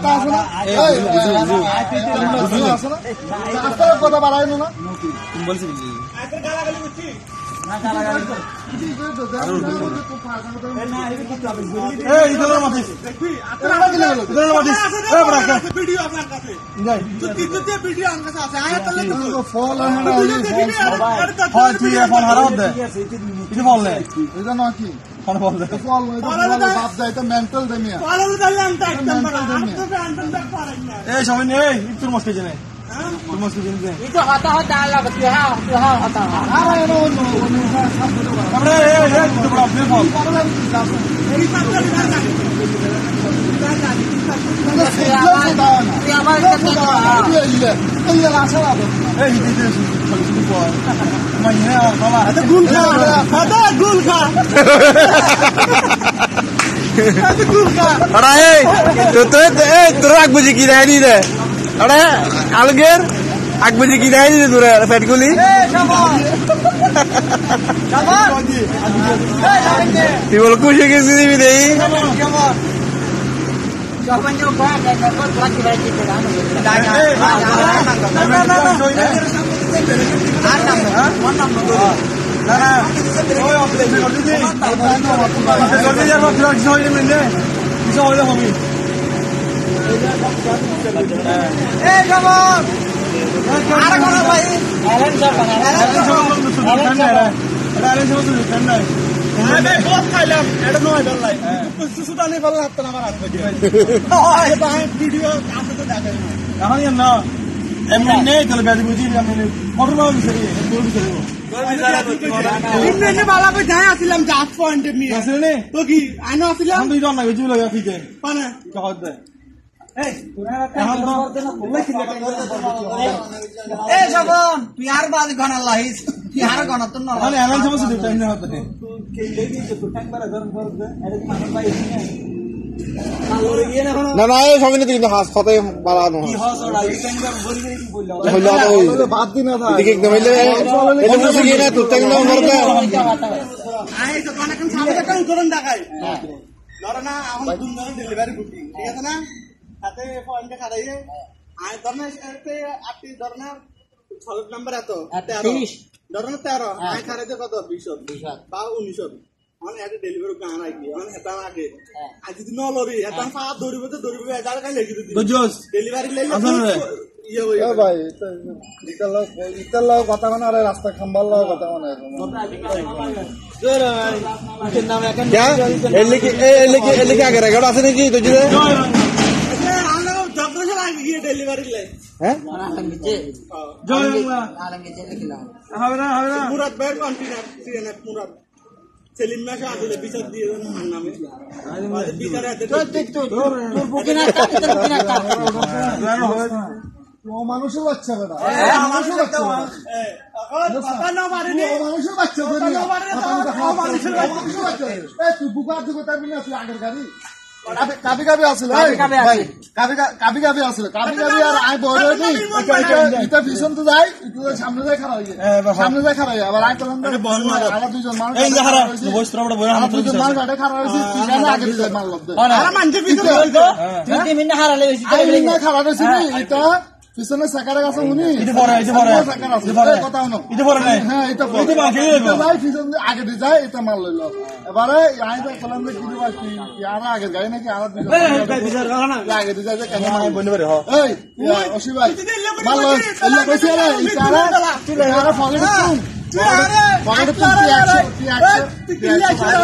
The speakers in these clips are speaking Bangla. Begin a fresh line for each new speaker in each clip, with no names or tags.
কথা বাড়াই না
বলছি
মেন্টাল দেমিয়া
এই সময় নেই তোর মস্তি জেনে
itu hata-hata lah betul hata.
Alger Ak baju kita ini tuh fat guli. Tiwul kusi ke sini bide.
Kapan nyoba dan dapat lagi itu kan. Ada kau apa ini? Alan siapa?
Alan siapa?
Ada bos kalam. Ada no ada lain. Sudah ni kalau hatta nama rat bagi. Oh, ये बाहर वीडियो आपको तो देखा है.
कहाँ ये ना? एमने कल बैठी मुझे हमने मोटर में भी चली, टूर भी चली वो.
इनने वाला पे जाए असलम जांच पॉइंट में.
असल ने?
तो कि आनो असलम.
हम तो इधर ना गए लगा ठीक है.
पाना.
क्या होता है?
Sabon, biar balik kan Allah biar kan tuh no.
Mana Alan sama sudah time nih hotel.
না না এই সব কিন্তু হাস কথাই বলা না
কি হাস ওরা এই টাইমে বলি কি বললো
হইলো বাদ দিন না দেখি একদম এলে মুসি গিয়ে না তো টাইম না মরতে
আই তো কোন কোন সামনে কাম করুন দেখাই ধরো না এখন দুজন ডেলিভারি বুকিং ঠিক আছে না হাতে পয়েন্টে খাড়াইয়ে আই ধরনা এতে আপনি ধরনা 6 নাম্বার এত 13 ধরনা 13 আই খাড়াইতে কত 20 বা 19 on ada delivery kan lagi on hetan lagi aja di nolori hetan saat 2000 हजार kan lagi itu
Gojos
delivery lele iya
এ ভাই ইতালা কথা মানে আরে রাস্তা খাম্বাল কথা মানে क्या एल्ले क्या करेगा ऐसे नहीं की तुझे
डॉक्टर से लगी ये डिलीवरी ले
हैं
जो
मुराद बैठ कंटिन्यू सीएनएफ मुराद সেলিম মাসে আসলে বিচার দিয়ে দেন আমার নামে আমাদের বিচারে আছে
তোর বুকিনা
ও মানুষের বাচ্চা বেটা
মানুষের বাচ্চা কথা না মারেনি
মানুষের বাচ্চা
কথা না মারেনি মানুষের বাচ্চা
এই তুই বুকা দিতে পারবি না তুই আগের গাড়ি কাবি কাবি আসলে ভাই কাবি আসলে কাবি আর আই বড় নেই এটা পিছন তো যাই একটু সামনে যাই খারাপ হয়ে সামনে যাই খারাপ হয়ে আবার আই করলাম আবার দুইজন মানুষ
এই যে খারাপ বস্ত্রটা বড় হাত
দুইজন মানুষ আটে খারাপ হয়েছে পিছনে আগে যায় মাল লব
আর মানুষ পিছনে
তো তুই মিন্না হারালে
আই মিন্না খারাপ হয়েছে এটা পিছনে সাকারে আছে উনি
এটা বড়
কথা হলো
এটা বড় নাই
হ্যাঁ এটা বড়
এটা বাকি
যাই পিছনে আগে দিয়ে যায় এটা মাল লইলো এবারে আই তো করলাম যে কি দিবা কি আর আগে গাই নাকি আর দুইজন আগে দিয়ে যায় কেন
আমি বন্ধ করে হ
এই অসি ভাই মাল এলা কইছে রে ইতারা তুই আর ফগেট তুই ফগেট তুই
ঠিক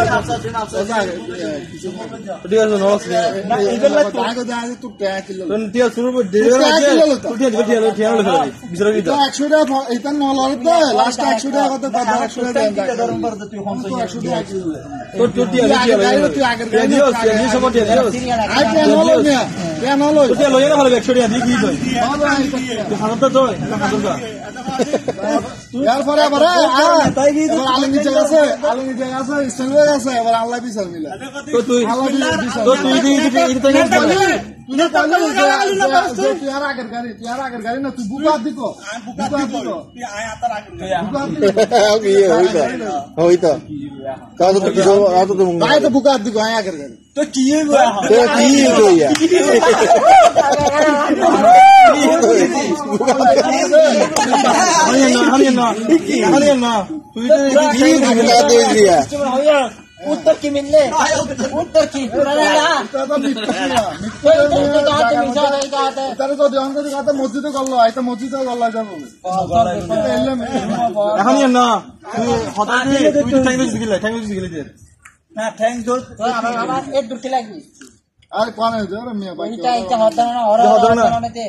আছে নরস
না এটা লাগতো আগে দিয়ে তুই ট্যাগ কিলো
টিয়া শুরু করে ডেলিভারি টিয়া বিছরা কি
100 টাকা এটা নলরে তো লাস্ট 100 টাকা কত 100 টাকা দেন
ধরন করতে তুই
100 টাকা কিলো
তোর টিয়া
তুই আগে
দিও সব টিয়া দিও
আই কেন হলো
টিয়া লইয়া ভালো 100 টাকা দি কি কই তুই হাতটা তো
এরপরে আবার আলম নিচে গেছে স্টেশনে গেছে এবার আল্লাহ বিচার মিলে
তো তুই
তুই আর আগের গাড়ি না তুই বুকা দিত বুকা দিত আগের গাড়ি
তো কি হইব এখন?
উত্তর কি মিললে উত্তর কি
মসজিদে করলো এটা মসজিদে করলো যাবো
এখন না তুই হঠাৎ তুই তো ঠ্যাং গেলে
না থ্যাংক দূর আমার এর দূরতে লাগবে
আর কোন হয়েছে মিয়া ভাই
এটা হতো না ওরা হতো না তে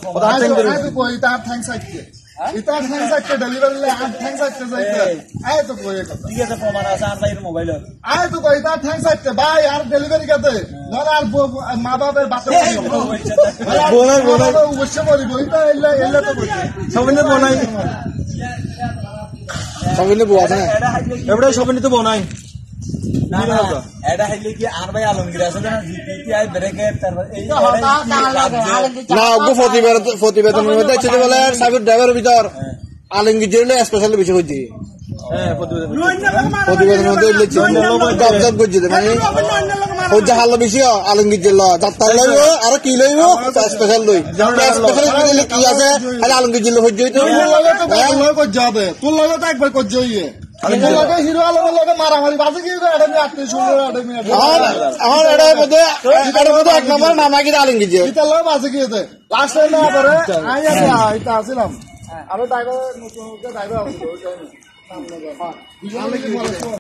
ইতার থ্যাংকস আইতে ডেলিভারি লে আর থ্যাংকস আইতে যাইতে আয় তো কই কথা
ঠিক আছে প্রমাণ আছে আর ভাই মোবাইল
আয় তো কই ইতার থ্যাংকস আইতে ভাই আর ডেলিভারি কাতে নর আর মা বাবার বাচ্চা
বোনাই
অবশ্যই বলি বইটা এলে তো কইছে
সবিনে বোনাই
সবিনে বুয়া না
এবারে সবিনে তো বোনাই
এটা হইলে কি আর ভাই আলমগীর আছে না জিপিটি আই ব্রেকের তারপর এই
না অজ্ঞ প্রতিবেদনের মধ্যে হচ্ছে বলে সাবির ড্রাইভারের ভিতর আলমগীর জেলে স্পেশালি বেশি হচ্ছে প্রতিবেদনের মধ্যে জব করছে মানে হচ্ছে হাল বেশি আলমগীর জেল যাত্রা লইব আর কি লইব স্পেশাল লই স্পেশাল কি আছে আলমগীর জেল হচ্ছে
যাবে তোর লগে তো একবার করছে ইয়ে হিরো আলমের লগে মারামারি বাজে কি
আমার এটার মধ্যে এক নম্বর নাম নাকি আলমগীর জেল
ইতার লগে বাজে কি লাস্ট টাইম না পরে এটা আসছিলাম আমি ড্রাইভার নতুন ড্রাইভার আসছিল